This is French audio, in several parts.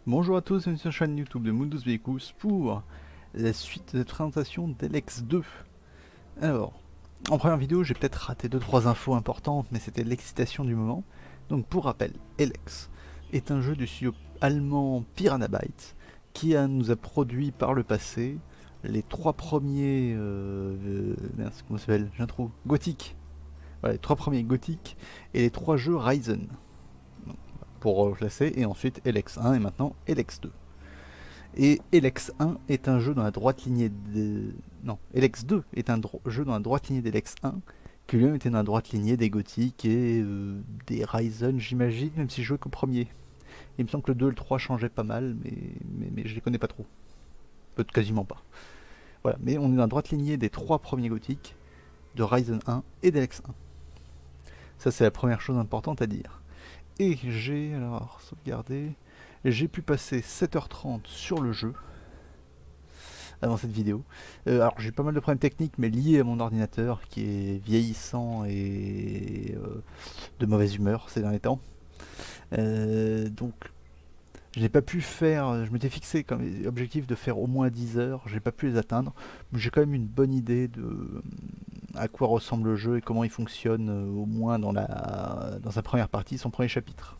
Bonjour à tous, bienvenue sur la chaîne YouTube de Mundus Vicus pour la suite de la présentation d'Elex 2. Alors, en première vidéo, j'ai peut-être raté 2-3 infos importantes, mais c'était l'excitation du moment. Donc pour rappel, Elex est un jeu du studio allemand Piranha Bytes qui nous a produit par le passé les 3 premiers... mince, comment ça s'appelle? J'ai un trou. Gothic. Voilà, les 3 premiers Gothic et les 3 jeux Ryzen. Pour reclasser, et ensuite Elex 1 et maintenant Elex 2. Et Elex 1 est un jeu dans la droite lignée de... Non, Elex 2 est un jeu dans la droite lignée d'Elex 1, qui lui-même était dans la droite lignée des Gothic et des Ryzen, j'imagine, même si je jouais qu'au premier. Il me semble que le 2 et le 3 changeaient pas mal, mais je les connais pas trop. Peut-être quasiment pas. Voilà, mais on est dans la droite lignée des 3 premiers Gothic, de Ryzen 1 et d'Elex 1. Ça, c'est la première chose importante à dire. Et j'ai, alors, sauvegardé, j'ai pu passer 7h30 sur le jeu, avant cette vidéo. Alors j'ai pas mal de problèmes techniques, mais liés à mon ordinateur, qui est vieillissant et de mauvaise humeur ces derniers temps. Donc, je n'ai pas pu faire, je m'étais fixé comme objectif de faire au moins 10 heures, j'ai pas pu les atteindre, mais j'ai quand même une bonne idée de à quoi ressemble le jeu et comment il fonctionne, au moins dans sa première partie, son premier chapitre.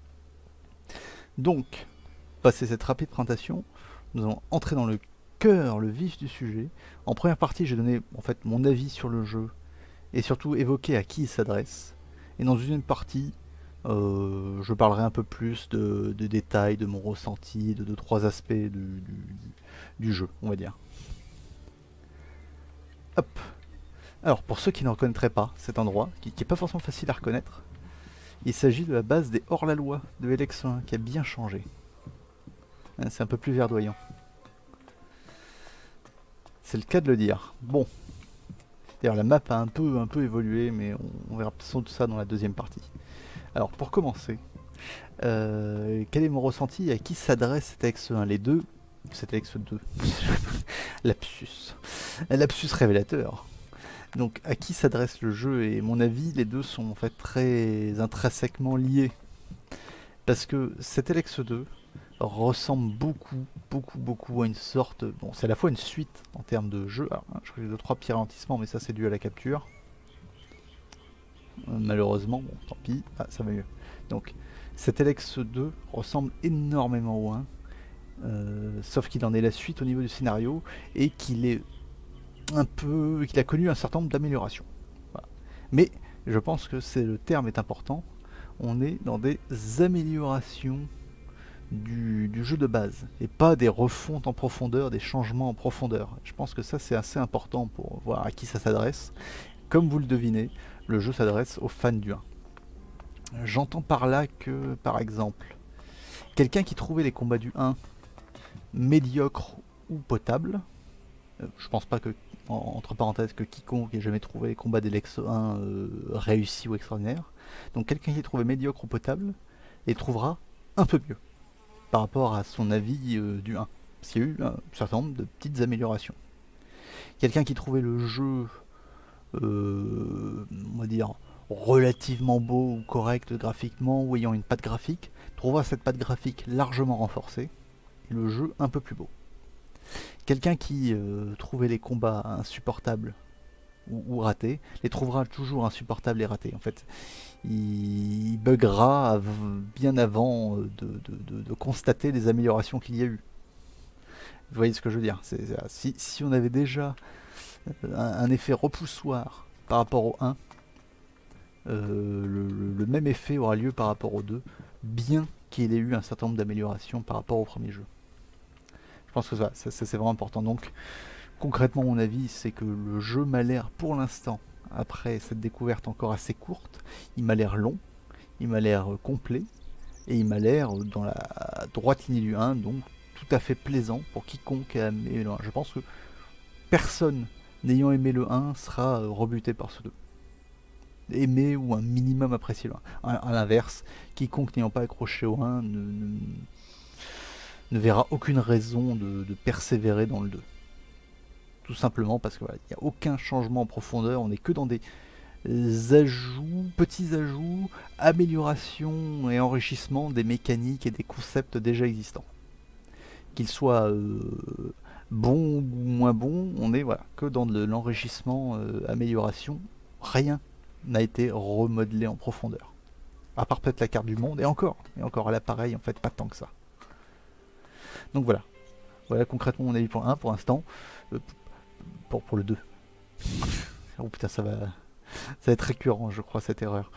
Donc, passé cette rapide présentation, nous allons entrer dans le cœur, le vif du sujet. En première partie, j'ai donné en fait mon avis sur le jeu et surtout évoqué à qui il s'adresse. Et dans une deuxième partie, je parlerai un peu plus de détails, de mon ressenti, de 2-3 aspects du jeu, on va dire. Hop. Alors, pour ceux qui ne reconnaîtraient pas cet endroit, qui n'est pas forcément facile à reconnaître, il s'agit de la base des hors-la-loi de Elex 1, qui a bien changé. C'est un peu plus verdoyant. C'est le cas de le dire. Bon. D'ailleurs, la map a un peu évolué, mais on verra tout ça dans la deuxième partie. Alors, pour commencer, quel est mon ressenti? À qui s'adresse cet Elex 1? Les deux... Cet Elex 2. Lapsus. Lapsus révélateur. Donc, à qui s'adresse le jeu? Et mon avis, les deux sont en fait très intrinsèquement liés. Parce que cet Elex 2 ressemble beaucoup à une sorte... Bon, c'est à la fois une suite en termes de jeu. Alors, je crois que j'ai 2-3 petits ralentissements, mais ça c'est dû à la capture. Malheureusement, bon, tant pis. Ah, ça va mieux. Donc, cet Elex 2 ressemble énormément au 1. Sauf qu'il en est la suite au niveau du scénario et qu'il est qu'il a connu un certain nombre d'améliorations. Voilà. Mais je pense que le terme est important. On est dans des améliorations du jeu de base et pas des refontes en profondeur, des changements en profondeur. Je pense que ça c'est assez important pour voir à qui ça s'adresse. Comme vous le devinez, le jeu s'adresse aux fans du 1. J'entends par là que, par exemple, quelqu'un qui trouvait les combats du 1 médiocres ou potables, je pense pas que, entre parenthèses, que quiconque ait jamais trouvé les combats d'Elex 1 réussis ou extraordinaires, donc quelqu'un qui les trouvait médiocres ou potables, les trouvera un peu mieux par rapport à son avis du 1. Parce qu'il y a eu un certain nombre de petites améliorations. Quelqu'un qui trouvait le jeu, on va dire, relativement beau ou correct graphiquement, ou ayant une patte graphique, trouvera cette patte graphique largement renforcée, et le jeu un peu plus beau. Quelqu'un qui trouvait les combats insupportables ou ratés, les trouvera toujours insupportables et ratés. En fait, il buggera bien avant de constater les améliorations qu'il y a eu. Vous voyez ce que je veux dire? Si on avait déjà un effet repoussoir par rapport au 1, le même effet aura lieu par rapport au 2, bien qu'il ait eu un certain nombre d'améliorations par rapport au premier jeu. Je pense que ça c'est vraiment important. Donc, concrètement, mon avis, c'est que le jeu m'a l'air, pour l'instant, après cette découverte encore assez courte, il m'a l'air long, il m'a l'air complet, et il m'a l'air dans la droite ligne du 1, donc tout à fait plaisant pour quiconque a aimé le 1. Je pense que personne n'ayant aimé le 1 sera rebuté par ce 2. Aimé ou un minimum apprécié le 1. À l'inverse, quiconque n'ayant pas accroché au 1 ne verra aucune raison de persévérer dans le 2. Tout simplement parce qu'il n'y a aucun changement en profondeur, on n'est que dans des ajouts, petits ajouts, améliorations et enrichissements des mécaniques et des concepts déjà existants. qu'il soit bon ou moins bon, on est voilà, que dans de l'enrichissement, amélioration. Rien n'a été remodelé en profondeur. À part peut-être la carte du monde, et encore à l'appareil, en fait, pas tant que ça. Donc voilà. Voilà concrètement mon avis pour le 1 pour l'instant. Pour le 2. Oh putain, ça va être récurrent, je crois, cette erreur.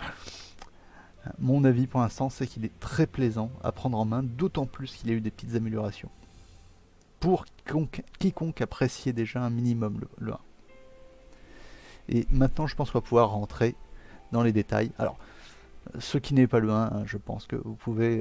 Mon avis pour l'instant, c'est qu'il est très plaisant à prendre en main, d'autant plus qu'il y a eu des petites améliorations. Pour quiconque appréciait déjà un minimum le 1. Et maintenant, je pense qu'on va pouvoir rentrer dans les détails. Alors, ceux qui n'aiment pas le 1, hein, je pense que vous pouvez...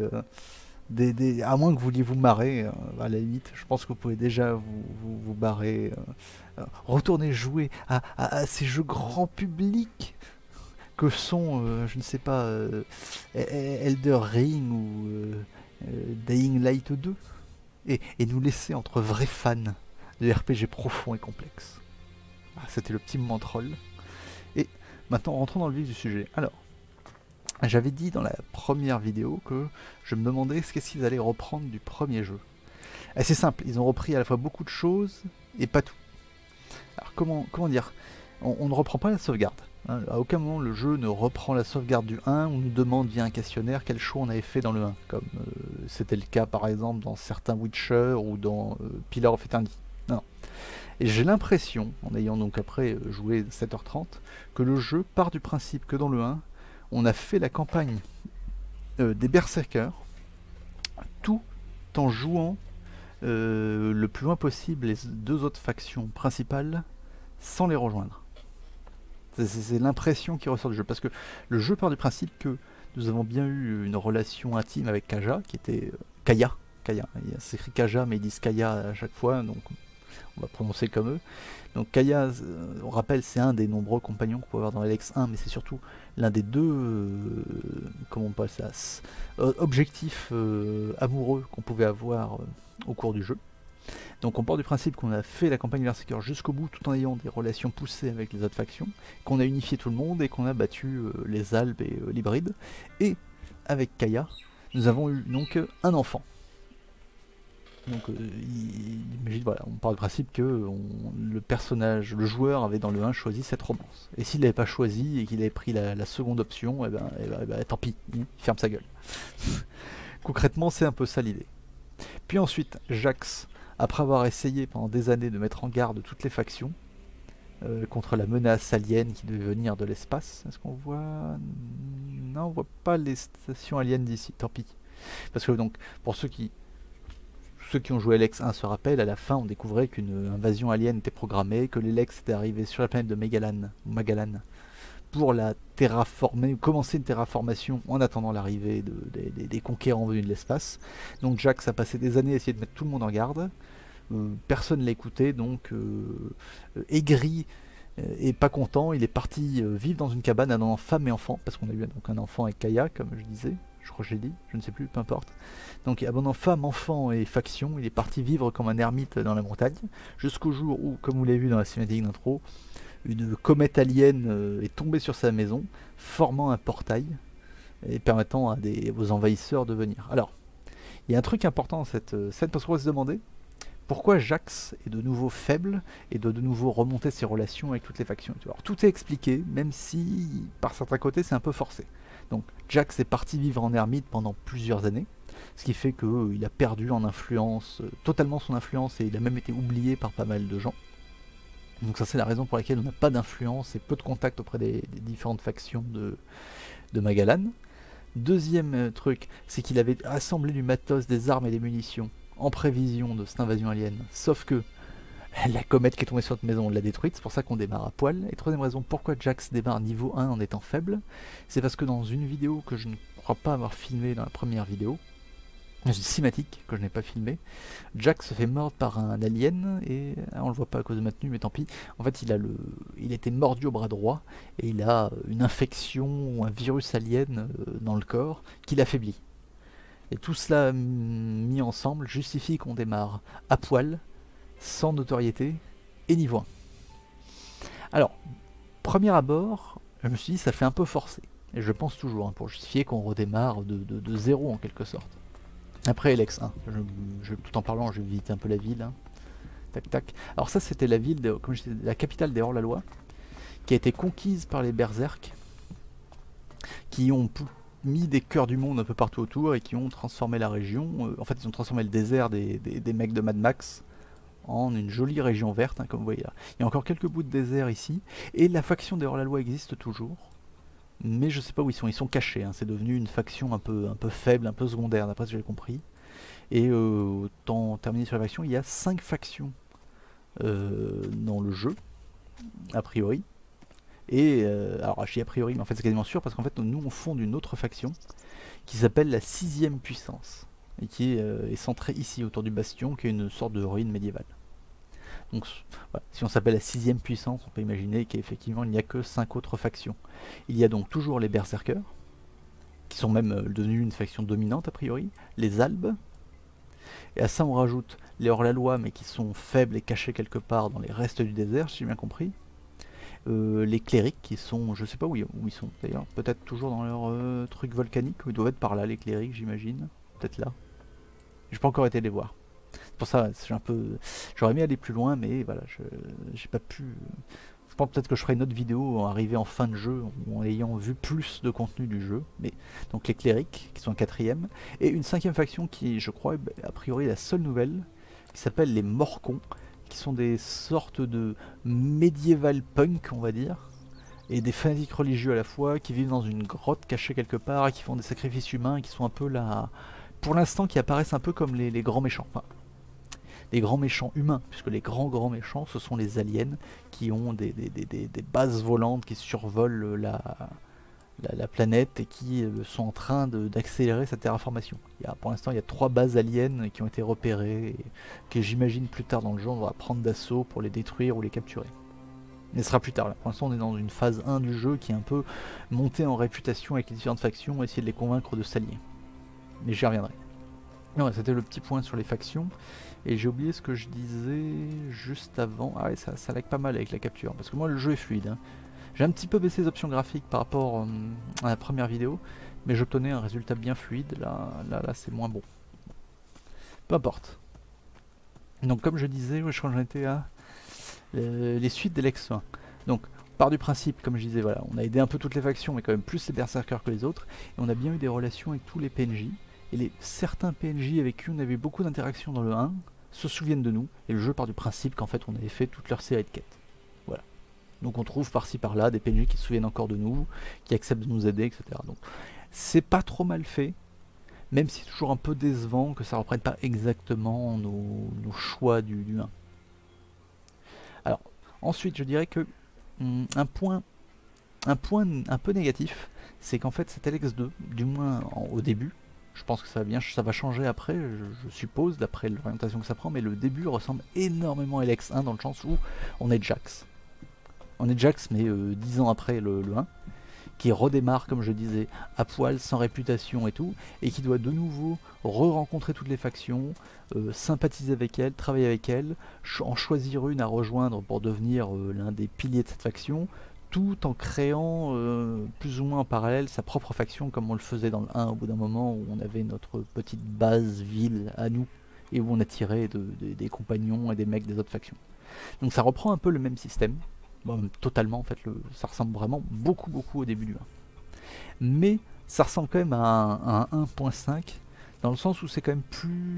à moins que vous vouliez vous marrer, à la limite, je pense que vous pouvez déjà vous barrer, retourner jouer à ces jeux grand public que sont, je ne sais pas, Elder Ring ou Dying Light 2, et nous laisser entre vrais fans de RPG profond et complexe. Ah, c'était le petit moment troll. Et maintenant, rentrons dans le vif du sujet. Alors, j'avais dit dans la première vidéo que je me demandais qu'est-ce qu'ils allaient reprendre du premier jeu. Et c'est simple, ils ont repris à la fois beaucoup de choses et pas tout. Alors comment dire, on ne reprend pas la sauvegarde. Hein. À aucun moment le jeu ne reprend la sauvegarde du 1, on nous demande via un questionnaire quel choix on avait fait dans le 1, comme c'était le cas par exemple dans certains Witcher ou dans Pillar of Eternity. Non. Et j'ai l'impression, en ayant donc après joué 7h30, que le jeu part du principe que dans le 1, on a fait la campagne des Berserkers tout en jouant le plus loin possible les deux autres factions principales sans les rejoindre. C'est l'impression qui ressort du jeu, parce que le jeu part du principe que nous avons bien eu une relation intime avec Kaja, qui était Kaya. Il s'écrit Kaja, mais ils disent Kaya à chaque fois, donc on va prononcer comme eux. Donc Kaya, on rappelle, c'est un des nombreux compagnons qu'on peut avoir dans Elex 1, mais c'est surtout l'un des deux, comment on passe ça, objectifs amoureux qu'on pouvait avoir au cours du jeu. Donc on part du principe qu'on a fait la campagne Berserker jusqu'au bout, tout en ayant des relations poussées avec les autres factions, qu'on a unifié tout le monde et qu'on a battu les Alpes et l'hybride. Et avec Kaya, nous avons eu donc un enfant. Donc voilà, on part du principe que le personnage, le joueur avait dans le 1 choisi cette romance. Et s'il n'avait pas choisi et qu'il avait pris la seconde option, et ben, tant pis, il ferme sa gueule. Concrètement, c'est un peu ça l'idée. Puis ensuite, Jax, après avoir essayé pendant des années de mettre en garde toutes les factions contre la menace alien qui devait venir de l'espace. Est-ce qu'on voit... Non, on voit pas les stations aliens d'ici, tant pis. Parce que donc, pour ceux qui ont joué Elex 1 se rappellent, à la fin on découvrait qu'une invasion alien était programmée, que l'Elex était arrivé sur la planète de Magalan pour la terraformer, ou commencer une terraformation en attendant l'arrivée des conquérants venus de l'espace. Donc Jax a passé des années à essayer de mettre tout le monde en garde. Personne ne l'écoutait, donc aigri et pas content, il est parti vivre dans une cabane avec femme et enfant, parce qu'on a eu donc un enfant avec Kaya, comme je disais. Je crois que j'ai dit, je ne sais plus, peu importe. Donc abandonnant femme, enfant et faction, il est parti vivre comme un ermite dans la montagne, jusqu'au jour où, comme vous l'avez vu dans la cinématique d'intro, une comète alien est tombée sur sa maison, formant un portail et permettant aux envahisseurs de venir. Alors, il y a un truc important dans cette scène, parce qu'on va se demander pourquoi Jax est de nouveau faible et doit de nouveau remonter ses relations avec toutes les factions. Alors, tout est expliqué, même si, par certains côtés, c'est un peu forcé. Donc Jax est parti vivre en ermite pendant plusieurs années, ce qui fait qu'il a perdu en influence, totalement son influence, et il a même été oublié par pas mal de gens. Donc ça c'est la raison pour laquelle on n'a pas d'influence et peu de contact auprès des différentes factions de Magalan. Deuxième truc, c'est qu'il avait assemblé du matos, des armes et des munitions en prévision de cette invasion alien, sauf que la comète qui est tombée sur notre maison, on l'a détruite, c'est pour ça qu'on démarre à poil. Et troisième raison, pourquoi Jax démarre niveau 1 en étant faible, c'est parce que dans une vidéo que je ne crois pas avoir filmée dans la première vidéo, une cinématique que je n'ai pas filmée, Jax se fait mordre par un alien, et on le voit pas à cause de ma tenue, mais tant pis. En fait, il était mordu au bras droit, et il a une infection ou un virus alien dans le corps qui l'affaiblit. Et tout cela mis ensemble justifie qu'on démarre à poil, sans notoriété et niveau 1. Alors, premier abord, je me suis dit ça fait un peu forcé. Et je pense toujours, hein, pour justifier qu'on redémarre de zéro en quelque sorte. Après Elex 1, tout en parlant, je vais visiter un peu la ville. Hein. Tac tac. Alors ça c'était la ville, comme je disais, la capitale des Hors-la-Loi, qui a été conquise par les berserks, qui ont mis des cœurs du monde un peu partout autour et qui ont transformé la région. En fait, ils ont transformé le désert des mecs de Mad Max en une jolie région verte, hein, comme vous voyez là. Il y a encore quelques bouts de désert ici, et la faction des Hors-la-Loi existe toujours. Mais je sais pas où ils sont cachés, hein. C'est devenu une faction un peu faible, un peu secondaire, d'après ce que j'ai compris. Et autant terminer sur la faction, il y a 5 factions dans le jeu, a priori. Et alors je dis a priori, mais en fait c'est quasiment sûr, parce qu'en fait nous on fonde une autre faction qui s'appelle la 6ème puissance, et qui est centrée ici autour du bastion, qui est une sorte de ruine médiévale. Donc voilà, si on s'appelle la 6ème puissance, on peut imaginer qu'effectivement il n'y a que 5 autres factions. Il y a donc toujours les berserkers, qui sont même devenus une faction dominante a priori, les albes, et à ça on rajoute les hors-la-loi, mais qui sont faibles et cachés quelque part dans les restes du désert, si j'ai bien compris. Les clérics qui sont, je sais pas où ils sont d'ailleurs, peut-être toujours dans leur truc volcanique, où ils doivent être par là les clérics j'imagine, peut-être là. J'ai pas encore été les voir. C'est pour ça, j'ai un peu, j'aurais aimé aller plus loin, mais voilà, j'ai pas pu. Je pense peut-être que je ferai une autre vidéo arrivé en fin de jeu, en ayant vu plus de contenu du jeu. Mais donc les clérics qui sont en 4ème, et une 5ème faction qui, je crois, a priori la seule nouvelle, qui s'appelle les Morcons, qui sont des sortes de médiéval punk, on va dire, et des fanatiques religieux à la fois, qui vivent dans une grotte cachée quelque part, et qui font des sacrifices humains, et qui sont un peu là, pour l'instant, qui apparaissent un peu comme les grands méchants. Enfin, les grands méchants humains, puisque les grands méchants, ce sont les aliens, qui ont des bases volantes qui survolent la planète et qui sont en train d'accélérer sa terraformation. Pour l'instant, il y a 3 bases aliens qui ont été repérées et que j'imagine plus tard dans le jeu, on va prendre d'assaut pour les détruire ou les capturer. Mais ce sera plus tard. Là. Pour l'instant, on est dans une phase 1 du jeu qui est un peu montée en réputation avec les différentes factions, essayer de les convaincre de s'allier. Mais j'y reviendrai. Ouais, c'était le petit point sur les factions. Et j'ai oublié ce que je disais juste avant. Ah ouais, ça lag pas mal avec la capture. Parce que moi, le jeu est fluide. Hein. J'ai un petit peu baissé les options graphiques par rapport à la première vidéo, mais j'obtenais un résultat bien fluide. Là c'est moins bon. Peu importe. Donc comme je disais, je crois que j'en étais à les suites d'Elex 1. Donc on part du principe, comme je disais, voilà, on a aidé un peu toutes les factions, mais quand même plus les berserkers que les autres, et on a bien eu des relations avec tous les PNJ. Et certains PNJ avec qui on avait beaucoup d'interactions dans le 1 se souviennent de nous, et le jeu part du principe qu'en fait on avait fait toute leur série de quêtes. Voilà. Donc on trouve par-ci par-là des PNJ qui se souviennent encore de nous, qui acceptent de nous aider, etc. Donc c'est pas trop mal fait, même si c'est toujours un peu décevant que ça reprenne pas exactement nos choix du 1. Alors ensuite je dirais que un point un peu négatif, c'est qu'en fait cet Elex 2, du moins au début, je pense que ça va changer après, je suppose, d'après l'orientation que ça prend, mais le début ressemble énormément à Elex 1 dans le sens où on est Jax. On est Jax, mais 10 ans après le 1, qui redémarre, comme je disais, à poil, sans réputation et tout, et qui doit de nouveau re-rencontrer toutes les factions, sympathiser avec elles, travailler avec elles, en choisir une à rejoindre pour devenir l'un des piliers de cette faction, tout en créant plus ou moins en parallèle sa propre faction, comme on le faisait dans le 1 au bout d'un moment, où on avait notre petite base ville à nous, et où on attirait des compagnons et des mecs des autres factions. Donc ça reprend un peu le même système, bon, totalement en fait, ça ressemble vraiment beaucoup au début du 1. Mais ça ressemble quand même à un 1.5, dans le sens où c'est quand même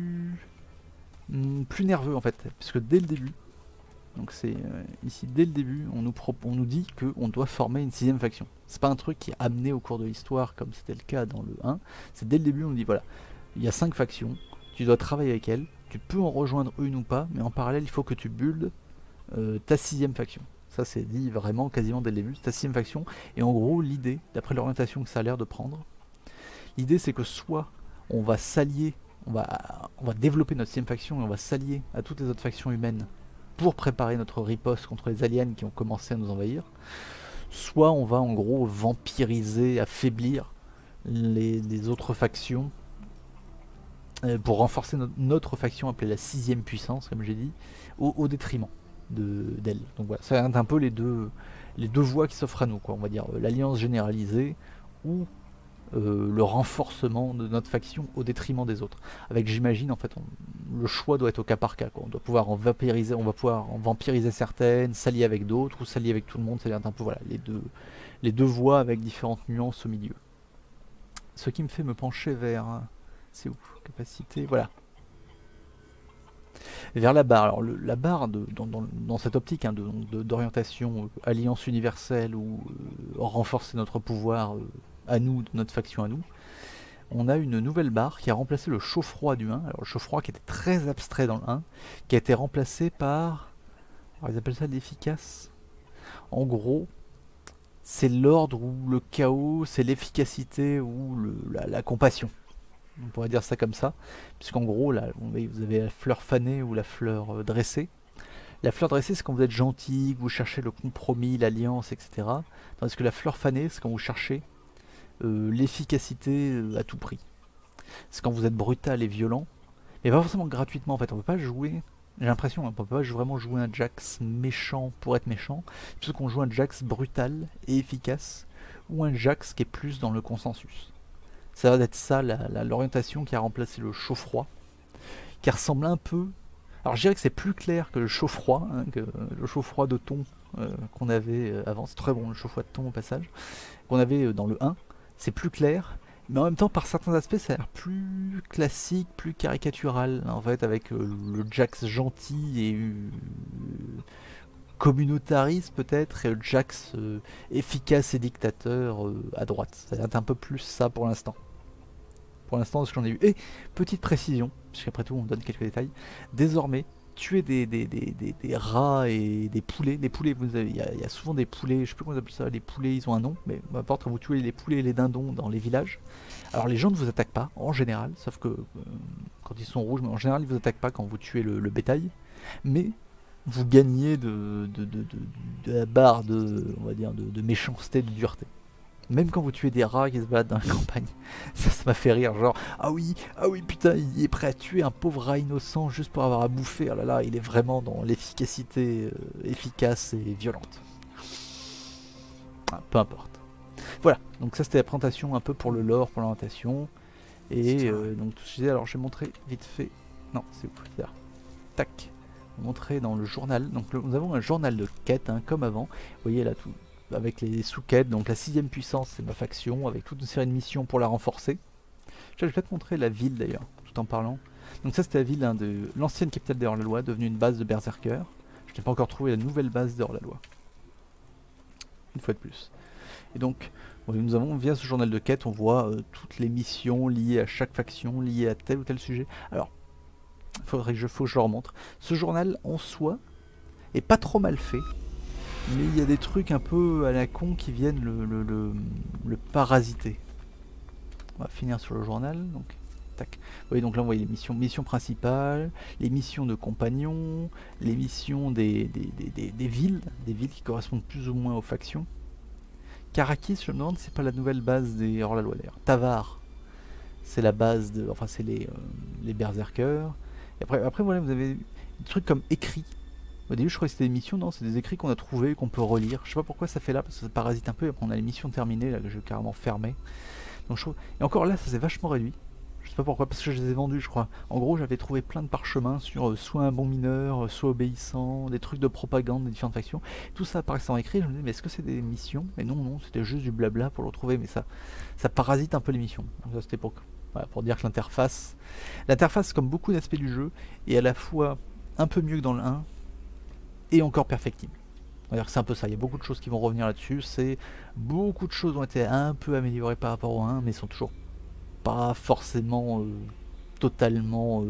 plus nerveux en fait, puisque dès le début, donc c'est ici dès le début, on nous dit qu'on doit former une 6ème faction. C'est pas un truc qui est amené au cours de l'histoire comme c'était le cas dans le 1, c'est dès le début on nous dit voilà, il y a 5 factions, tu dois travailler avec elles, tu peux en rejoindre une ou pas, mais en parallèle il faut que tu builds ta 6ème faction. Ça c'est dit vraiment quasiment dès le début, ta 6ème faction, et en gros l'idée, d'après l'orientation que ça a l'air de prendre, l'idée c'est que soit on va s'allier, on va développer notre 6ème faction et on va s'allier à toutes les autres factions humaines pour préparer notre riposte contre les aliens qui ont commencé à nous envahir, soit on va en gros vampiriser, affaiblir les autres factions pour renforcer notre faction appelée la 6ème puissance, comme j'ai dit, au détriment d'elle. Donc voilà, ça un peu les deux voies qui s'offrent à nous, quoi. On va dire l'alliance généralisée ou le renforcement de notre faction au détriment des autres. Avec, j'imagine, en fait, le choix doit être au cas par cas, quoi. On doit pouvoir en vampiriser, on va pouvoir en vampiriser certaines, s'allier avec d'autres, ou s'allier avec tout le monde, c'est-à-dire un peu, voilà, les deux voies avec différentes nuances au milieu. Ce qui me fait me pencher vers... C'est où? Capacité, voilà. Vers la barre. Alors la barre, dans cette optique hein, d'orientation alliance universelle ou renforcer notre pouvoir à nous, de notre faction à nous, on a une nouvelle barre qui a remplacé le chaud-froid du 1. Alors le chaud-froid qui était très abstrait dans le 1, qui a été remplacé par... Alors ils appellent ça l'efficace. En gros, c'est l'ordre ou le chaos, c'est l'efficacité ou la compassion. On pourrait dire ça comme ça, puisqu'en gros, là, vous avez la fleur fanée ou la fleur dressée. La fleur dressée, c'est quand vous êtes gentil, que vous cherchez le compromis, l'alliance, etc. Tandis que la fleur fanée, c'est quand vous cherchez l'efficacité à tout prix. C'est quand vous êtes brutal et violent, mais pas forcément gratuitement en fait. On peut pas jouer, j'ai l'impression, on peut pas vraiment jouer un Jax méchant pour être méchant, plutôt qu'on joue un Jax brutal et efficace, ou un Jax qui est plus dans le consensus. Ça va être ça l'orientation qui a remplacé le chaud-froid, qui ressemble un peu... Alors je dirais que c'est plus clair que le chaud-froid, hein, que le chaud-froid de thon qu'on avait avant. C'est très bon le chaud-froid de thon au passage, qu'on avait dans le 1. C'est plus clair, mais en même temps par certains aspects ça a l'air plus classique, plus caricatural, en fait, avec le Jax gentil et communautariste peut-être, et le Jax efficace et dictateur à droite. Ça va être un peu plus ça pour l'instant. Pour l'instant, ce que j'en ai eu. Et petite précision, puisqu'après tout on donne quelques détails, désormais, tuer des rats et des poulets. Les poulets, il y a souvent des poulets, je sais plus comment on appelle ça, les poulets ils ont un nom, mais peu importe, quand vous tuez les poulets et les dindons dans les villages, alors les gens ne vous attaquent pas en général, sauf que quand ils sont rouges, mais en général ils ne vous attaquent pas quand vous tuez le bétail, mais vous gagnez de la barre on va dire, de méchanceté, de dureté. Même quand vous tuez des rats qui se baladent dans la campagne, ça m'a fait rire, genre ah oui putain, il est prêt à tuer un pauvre rat innocent juste pour avoir à bouffer. Oh là là, il est vraiment dans l'efficacité efficace et violente. Ah, peu importe. Voilà, donc ça c'était la présentation un peu pour le lore, pour l'orientation. Et donc tout ce que je disais, alors je vais montrer vite fait. Non, c'est où? C'est là. Tac. Montrer dans le journal. Donc nous avons un journal de quête, hein, comme avant. Vous voyez là tout. Avec les sous-quêtes, donc la 6ème puissance c'est ma faction, avec toute une série de missions pour la renforcer. Je vais peut-être montrer la ville d'ailleurs, tout en parlant. Donc ça c'était la ville hein, de l'ancienne capitale des Hors-la-Loi, devenue une base de berserkers. Je n'ai pas encore trouvé la nouvelle base de Hors-la-Loi. Une fois de plus. Et donc, nous avons, via ce journal de quête, on voit toutes les missions liées à chaque faction, liées à tel ou tel sujet. Alors, faut que je le remontre. Ce journal, en soi, est pas trop mal fait. Mais il y a des trucs un peu à la con qui viennent le parasiter. On va finir sur le journal. Donc, tac. Vous voyez, donc là, on voit les missions principales, les missions de compagnons, les missions des villes qui correspondent plus ou moins aux factions. Karakis, je me demande si c'est pas la nouvelle base des Hors-la-Loi d'ailleurs. Tavar, c'est la base de. Enfin, c'est les berserkers. Et après, voilà, vous avez des trucs comme écrits. Au début je croyais que c'était des missions, non, c'est des écrits qu'on a trouvés, qu'on peut relire. Je sais pas pourquoi ça fait là, parce que ça parasite un peu, et après on a les missions terminées, là que je vais carrément fermer. Donc je trouve... Et encore là, ça s'est vachement réduit. Je sais pas pourquoi, parce que je les ai vendus, je crois. En gros, j'avais trouvé plein de parchemins sur soit un bon mineur, soit obéissant, des trucs de propagande des différentes factions. Tout ça apparaissait en écrit, je me disais, mais est-ce que c'est des missions? Mais non, c'était juste du blabla pour le retrouver, mais ça parasite un peu les missions. Donc ça c'était pour dire que l'interface, comme beaucoup d'aspects du jeu, est à la fois un peu mieux que dans le 1, et encore perfectible. C'est un peu ça, il y a beaucoup de choses qui vont revenir là-dessus, beaucoup de choses ont été un peu améliorées par rapport au 1, mais sont toujours pas forcément totalement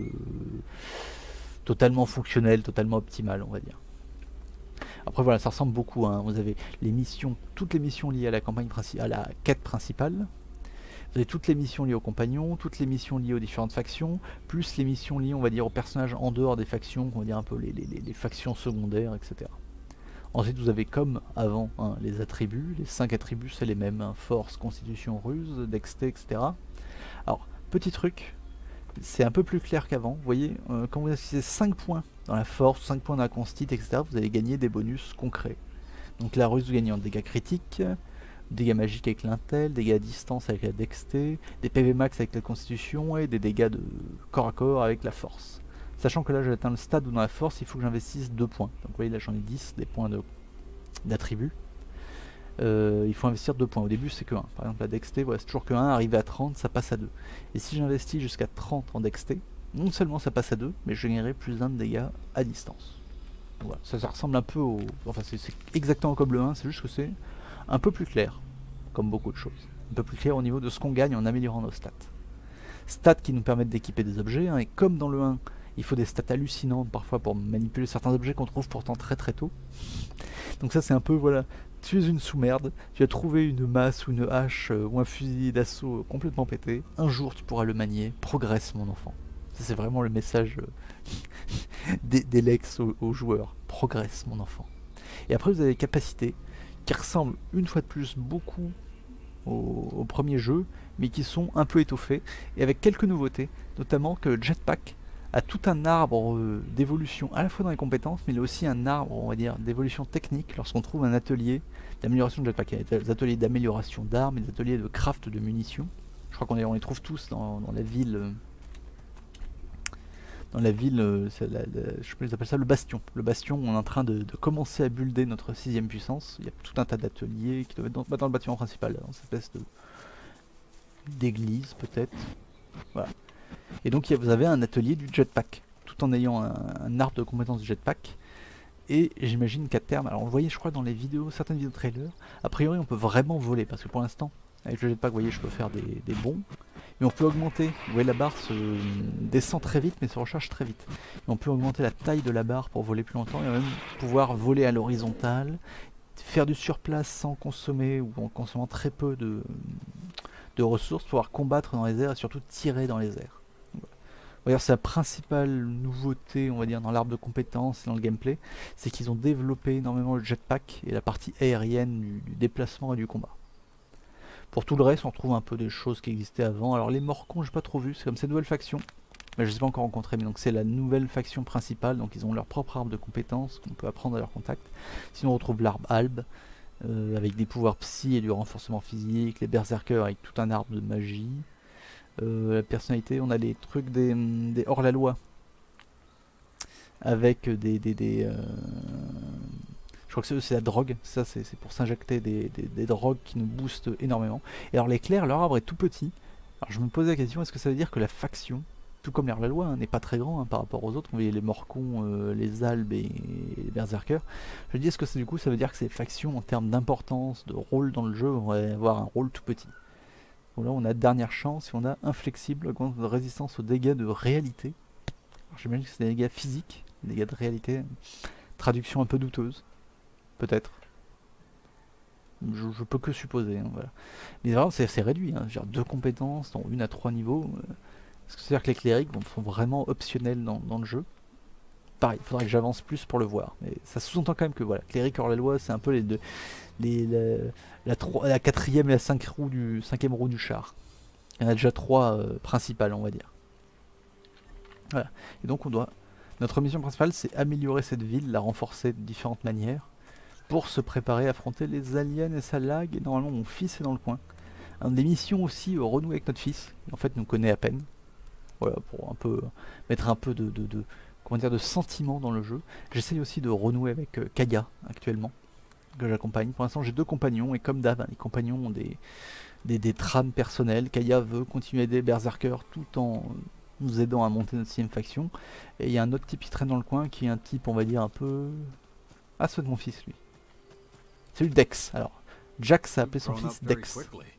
fonctionnelles, totalement optimales, on va dire. Après voilà, ça ressemble beaucoup, hein. Vous avez les missions, toutes les missions liées à la campagne principale, à la quête principale. Vous avez toutes les missions liées aux compagnons, toutes les missions liées aux différentes factions, plus les missions liées, on va dire, aux personnages en dehors des factions, on va dire un peu les factions secondaires, etc. Ensuite, vous avez comme avant hein, les attributs, les 5 attributs, c'est les mêmes, hein, force, constitution, ruse, dexté, etc. Alors, petit truc, c'est un peu plus clair qu'avant, vous voyez, quand vous avez 5 points dans la force, 5 points dans la constite, etc., vous allez gagner des bonus concrets. Donc la ruse, vous gagnez en dégâts critiques, dégâts magiques avec l'intel, dégâts à distance avec la dexté, des PV max avec la constitution et des dégâts de corps à corps avec la force. Sachant que là j'ai atteint le stade où dans la force il faut que j'investisse 2 points. Donc vous voyez là j'en ai 10, des points d'attribut. Il faut investir 2 points. Au début c'est que 1. Par exemple la dexté, voilà, c'est toujours que 1, arrivé à 30 ça passe à 2. Et si j'investis jusqu'à 30 en dexté, non seulement ça passe à 2, mais je gagnerai plus 1 de dégâts à distance. Donc voilà, ça ressemble un peu au... Enfin c'est exactement comme le 1, c'est juste que c'est un peu plus clair, comme beaucoup de choses. Un peu plus clair au niveau de ce qu'on gagne en améliorant nos stats. Stats qui nous permettent d'équiper des objets, hein, et comme dans le 1, il faut des stats hallucinantes parfois pour manipuler certains objets qu'on trouve pourtant très très tôt. Donc ça c'est un peu, voilà, tu es une sous-merde, tu as trouvé une masse ou une hache ou un fusil d'assaut complètement pété, un jour tu pourras le manier, progresse mon enfant. Ça c'est vraiment le message d'Elex aux joueurs, progresse mon enfant. Et après vous avez les capacités qui ressemblent une fois de plus beaucoup au premier jeu, mais qui sont un peu étoffées, et avec quelques nouveautés, notamment que Jetpack a tout un arbre d'évolution à la fois dans les compétences, mais il a aussi un arbre, on va dire, d'évolution technique lorsqu'on trouve un atelier d'amélioration de Jetpack. Il y a des ateliers d'amélioration d'armes, des ateliers de craft de munitions. Je crois qu'on les trouve tous dans la ville. Dans la ville, je sais pas, ils appellent ça le bastion. Le bastion, on est en train de commencer à builder notre 6ème puissance. Il y a tout un tas d'ateliers qui doivent être dans le bâtiment principal, dans cette espèce d'église peut-être. Voilà. Et donc vous avez un atelier du jetpack, tout en ayant un arbre de compétences du jetpack. Et j'imagine qu'à terme, alors on le voyait je crois dans les vidéos, certaines vidéos trailers, a priori on peut vraiment voler, parce que pour l'instant, avec le jetpack, vous voyez, je peux faire des bonds. Et on peut augmenter, vous voyez la barre se descend très vite mais se recharge très vite. Et on peut augmenter la taille de la barre pour voler plus longtemps et même pouvoir voler à l'horizontale, faire du surplace sans consommer ou en consommant très peu de ressources, pouvoir combattre dans les airs et surtout tirer dans les airs. Voilà. C'est la principale nouveauté, on va dire, dans l'arbre de compétences et dans le gameplay, c'est qu'ils ont développé énormément le jetpack et la partie aérienne du déplacement et du combat. Pour tout le reste, on retrouve un peu des choses qui existaient avant. Alors les Morcons, j'ai pas trop vu, c'est comme ces nouvelles factions. Mais je les ai pas encore rencontrés, mais donc c'est la nouvelle faction principale, donc ils ont leur propre arbre de compétences qu'on peut apprendre à leur contact. Sinon on retrouve l'arbre Alb, avec des pouvoirs psy et du renforcement physique, les berserkers avec tout un arbre de magie. La personnalité, on a les trucs des hors-la-loi, avec je crois que c'est la drogue, ça c'est pour s'injecter des drogues qui nous boostent énormément. Et alors les clercs, leur arbre est tout petit. Alors je me posais la question, est-ce que ça veut dire que la faction, tout comme l'air de la loi, hein, n'est pas très grand par rapport aux autres, vous voyez les Morcons, les Albes et les Berserkers. Je me dis, est-ce que du coup ça veut dire que ces factions en termes d'importance, de rôle dans le jeu, vont avoir un rôle tout petit. Bon, là on a dernière chance et on a inflexible, augmente de résistance aux dégâts de réalité. J'imagine que c'est des dégâts physiques, des dégâts de réalité. Traduction un peu douteuse. Peut-être. Je peux que supposer. Hein, voilà. Mais vraiment, c'est réduit. Hein. Genre 2 compétences, dont 1 à 3 niveaux. Est-ce que c'est-à-dire que les clérics sont vraiment optionnels dans le jeu? Pareil, il faudrait que j'avance plus pour le voir. Mais ça sous-entend quand même que voilà, cléric hors la loi, c'est un peu la 4ème et la 5ème roue du char. Il y en a déjà 3 principales, on va dire. Voilà. Et donc notre mission principale, c'est améliorer cette ville, la renforcer de différentes manières, pour se préparer à affronter les aliens et sa lag. Et normalement mon fils est dans le coin. Des missions aussi, renouer avec notre fils, qui en fait nous connaît à peine. Voilà, pour un peu mettre un peu comment dire, de sentiment dans le jeu. J'essaye aussi de renouer avec Kaya actuellement, que j'accompagne. Pour l'instant j'ai 2 compagnons, et comme d'hab, hein, les compagnons ont des trames personnelles. Kaya veut continuer à aider Berserker tout en nous aidant à monter notre 6ème faction. Et il y a un autre type qui traîne dans le coin, qui est un type, on va dire, un peu... Ah, c'est de mon fils, lui. C'est lui Dex. Alors, Jax a appelé son fils Dex.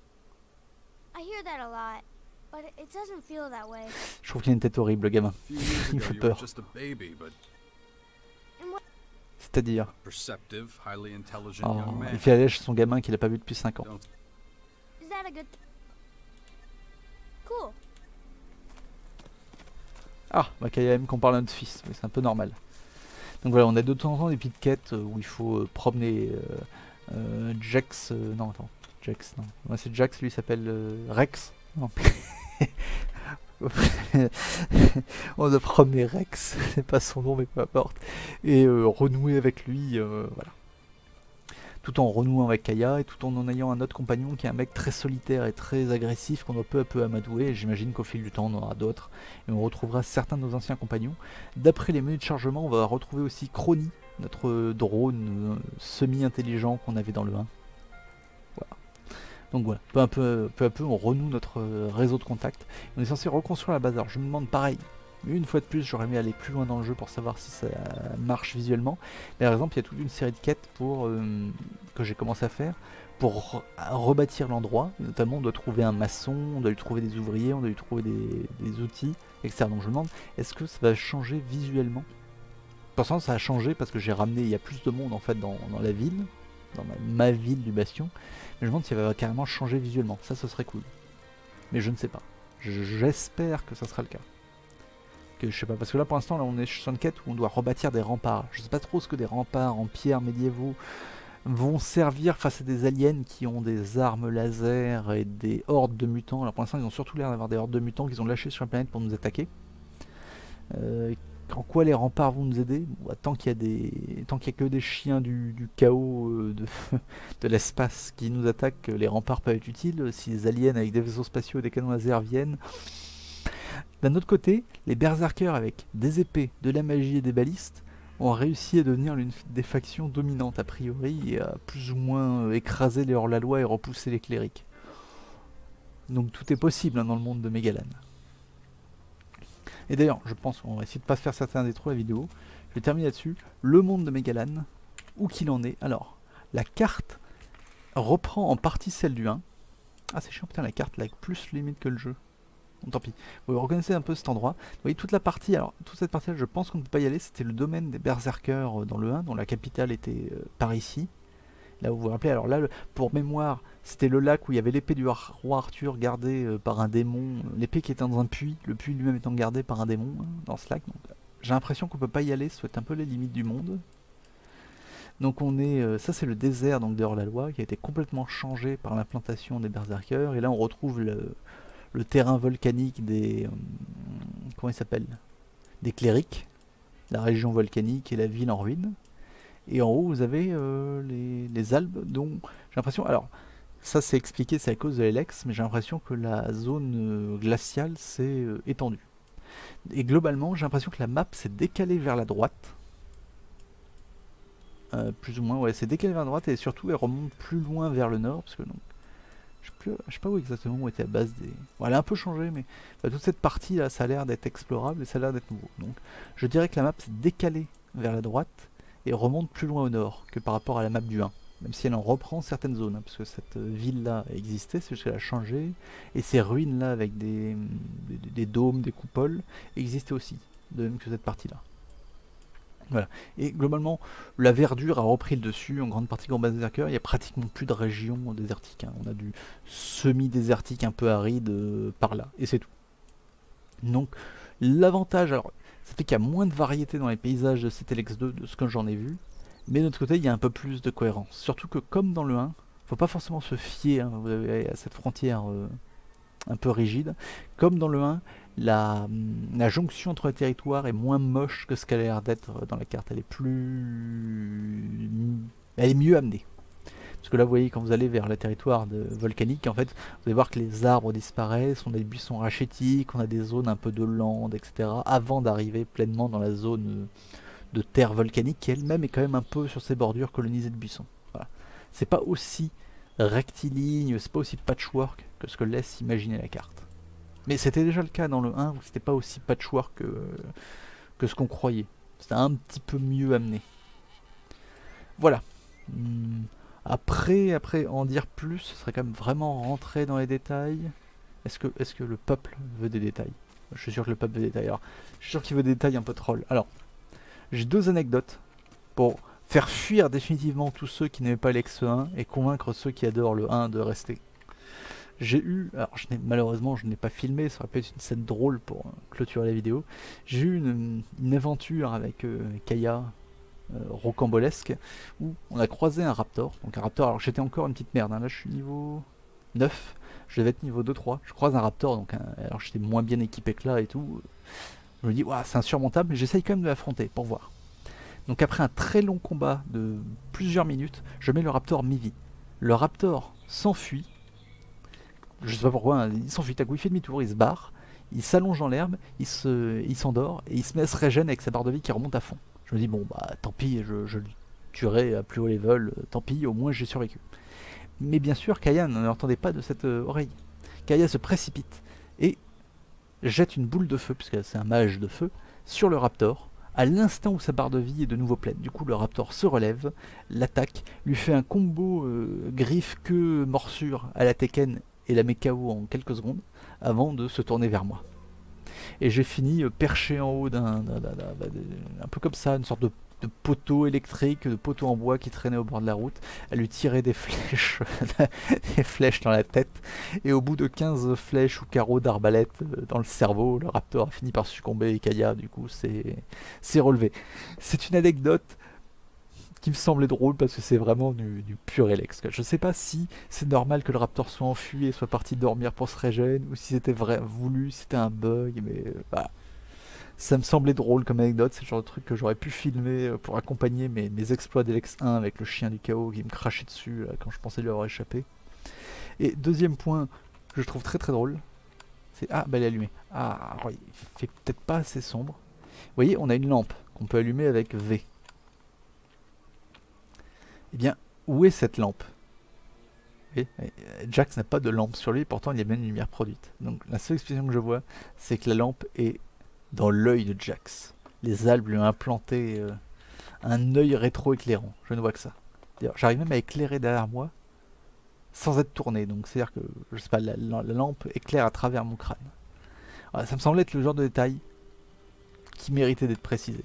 Je trouve qu'il a une tête horrible, le gamin. Il me fait peur. C'est-à-dire... Oh, il fait la lèche son gamin qu'il a pas vu depuis 5 ans. Ah, bah quand même qu'on parle à notre fils, oui, c'est un peu normal. Donc voilà, on a de temps en temps des petites quêtes où il faut promener Jax, non attends, Jax, non, ouais, c'est Jax, lui il s'appelle Rex, non. On doit promener Rex, c'est pas son nom mais peu importe, et renouer avec lui, voilà. tout en renouant avec Kaya et tout en ayant un autre compagnon qui est un mec très solitaire et très agressif qu'on doit peu à peu amadouer. Et j'imagine qu'au fil du temps on en aura d'autres et on retrouvera certains de nos anciens compagnons. D'après les menus de chargement, on va retrouver aussi Crony, notre drone semi-intelligent qu'on avait dans le 1. Voilà. Donc voilà, peu à peu on renoue notre réseau de contacts. On est censé reconstruire la base. Alors je me demande pareil. Mais une fois de plus, j'aurais aimé aller plus loin dans le jeu pour savoir si ça marche visuellement. Mais par exemple, il y a toute une série de quêtes que j'ai commencé à faire pour rebâtir l'endroit. Notamment, on doit trouver un maçon, on doit lui trouver des ouvriers, on doit lui trouver des outils, etc. Donc je me demande, est-ce que ça va changer visuellement? Pour l'instant, ça a changé parce que j'ai ramené, il y a plus de monde en fait dans la ville, dans ma ville du Bastion. Mais je me demande si ça va carrément changer visuellement. Ça, ce serait cool. Mais je ne sais pas. J'espère que ça sera le cas. Que je sais pas, parce que là pour l'instant là on est sur une quête où on doit rebâtir des remparts. Je sais pas trop ce que des remparts en pierre médiévaux vont servir face à des aliens qui ont des armes laser et des hordes de mutants. Alors pour l'instant ils ont surtout l'air d'avoir des hordes de mutants qu'ils ont lâchés sur la planète pour nous attaquer. En quoi les remparts vont nous aider? Bon, tant qu'il y a que des chiens du chaos de l'espace qui nous attaquent, les remparts peuvent être utiles. Si les aliens avec des vaisseaux spatiaux et des canons laser viennent. D'un autre côté, les berserkers avec des épées, de la magie et des balistes ont réussi à devenir l'une des factions dominantes a priori et à plus ou moins écraser les hors-la-loi et repousser les clérics. Donc tout est possible dans le monde de Megalan. Et d'ailleurs, je pense qu'on va essayer de ne pas faire certains détruits la vidéo. Je vais terminer là-dessus. Le monde de Megalan, où qu'il en est. Alors, la carte reprend en partie celle du 1. Ah c'est chiant, putain, la carte là, plus limite que le jeu. Bon, tant pis. Vous reconnaissez un peu cet endroit. Vous voyez toute la partie, alors toute cette partie là, je pense qu'on ne peut pas y aller. C'était le domaine des berserkers dans le 1, dont la capitale était par ici. Là vous vous rappelez, alors là, pour mémoire, c'était le lac où il y avait l'épée du roi Arthur gardée par un démon. L'épée qui était dans un puits, le puits lui-même étant gardé par un démon dans ce lac. J'ai l'impression qu'on peut pas y aller, ça doit être un peu les limites du monde. Donc on est, ça c'est le désert donc de Hors-la-Loi qui a été complètement changé par l'implantation des berserkers. Et là on retrouve le terrain volcanique des... comment il s'appelle? Des clérics, la région volcanique et la ville en ruine. Et en haut, vous avez les Alpes, dont j'ai l'impression... Alors, ça c'est expliqué, c'est à cause de l'Elex, mais j'ai l'impression que la zone glaciale s'est étendue. Et globalement, j'ai l'impression que la map s'est décalée vers la droite. Plus ou moins, ouais, c'est décalé vers la droite et surtout elle remonte plus loin vers le nord, parce que donc... Je sais pas où exactement où était la base des... Bon, elle a un peu changé, mais toute cette partie là, ça a l'air d'être explorable et ça a l'air d'être nouveau. Donc je dirais que la map s'est décalée vers la droite et remonte plus loin au nord que par rapport à la map du 1. Même si elle en reprend certaines zones, hein, parce que cette ville-là existait, c'est juste qu'elle a changé. Et ces ruines-là avec des dômes, des coupoles, existaient aussi, de même que cette partie-là. Voilà. Et globalement, la verdure a repris le dessus en grande partie en berserker. Il n'y a pratiquement plus de région désertique. Hein. On a du semi-désertique un peu aride par là, et c'est tout. Donc, l'avantage, alors, ça fait qu'il y a moins de variété dans les paysages de CTLX 2 de ce que j'en ai vu. Mais de l'autre côté, il y a un peu plus de cohérence. Surtout que, comme dans le 1, faut pas forcément se fier à cette frontière un peu rigide. Comme dans le 1, la jonction entre les territoires est moins moche que ce qu'elle a l'air d'être dans la carte. Elle est mieux amenée. Parce que là, vous voyez, quand vous allez vers le territoire volcanique, en fait, vous allez voir que les arbres disparaissent, on a des buissons rachétiques, on a des zones un peu de lande, etc. Avant d'arriver pleinement dans la zone de terre volcanique, qui elle-même est quand même un peu sur ses bordures colonisées de buissons. Voilà. C'est pas aussi rectiligne, c'est pas aussi patchwork que ce que laisse imaginer la carte. Mais c'était déjà le cas dans le 1 où c'était pas aussi patchwork que ce qu'on croyait. C'était un petit peu mieux amené. Voilà. Après en dire plus, ce serait quand même vraiment rentrer dans les détails. Est-ce que le peuple veut des détails? Je suis sûr que le peuple veut des détails. Alors, je suis sûr qu'il veut des détails un peu troll. Alors, j'ai deux anecdotes pour faire fuir définitivement tous ceux qui n'aimaient pas l'Ex 1 et convaincre ceux qui adorent le 1 de rester. J'ai eu, alors malheureusement je n'ai pas filmé, ça aurait pu être une scène drôle pour clôturer la vidéo. J'ai eu une aventure avec Kaya, rocambolesque, où on a croisé un raptor. Donc un raptor, alors j'étais encore une petite merde, hein, là je suis niveau 9, je devais être niveau 2-3. Je croise un raptor, donc alors j'étais moins bien équipé que là et tout. Je me dis, ouais, c'est insurmontable, mais j'essaye quand même de l'affronter pour voir. Donc après un très long combat de plusieurs minutes, je mets le raptor mi-vie. Le raptor s'enfuit, je sais pas pourquoi, hein, il s'enfuit, à coup il fait demi-tour, il se barre, il s'allonge dans l'herbe, il s'endort, et il se met à se régénérer avec sa barre de vie qui remonte à fond. Je me dis, bon bah tant pis, je le tuerai à plus haut level, tant pis, au moins j'ai survécu. Mais bien sûr, Kaya n'entendait pas de cette oreille. Kaya se précipite, et jette une boule de feu, puisque c'est un mage de feu, sur le raptor, à l'instant où sa barre de vie est de nouveau pleine. Du coup, le raptor se relève, l'attaque, lui fait un combo griffe-queue morsure à la Tekken et la met KO en quelques secondes, avant de se tourner vers moi. Et j'ai fini perché en haut un peu comme ça, une sorte de poteau électrique, de poteau en bois qui traînait au bord de la route, à lui tirer des flèches, des flèches dans la tête, et au bout de 15 flèches ou carreaux d'arbalète dans le cerveau, le raptor a fini par succomber et Kaya, du coup, c'est relevé. C'est une anecdote qui me semblait drôle parce que c'est vraiment du pur Elex. Je sais pas si c'est normal que le raptor soit enfui et soit parti dormir pour se régénérer, ou si c'était vrai, voulu, si c'était un bug, mais voilà. Ça me semblait drôle comme anecdote, c'est le genre de truc que j'aurais pu filmer pour accompagner mes exploits d'Elex 1 avec le chien du chaos qui me crachait dessus quand je pensais lui avoir échappé. Et deuxième point que je trouve très très drôle, c'est... Ah, bah elle est allumée. Ah, alors, il fait peut-être pas assez sombre. Vous voyez, on a une lampe qu'on peut allumer avec V. Eh bien, où est cette lampe? Et Jax n'a pas de lampe sur lui, pourtant il y a même une lumière produite. Donc la seule explication que je vois, c'est que la lampe est dans l'œil de Jax. Les albes lui ont implanté un œil rétro-éclairant. Je ne vois que ça. J'arrive même à éclairer derrière moi sans être tourné. Donc c'est-à-dire que, je sais pas, la lampe éclaire à travers mon crâne. Voilà, ça me semble être le genre de détail qui méritait d'être précisé.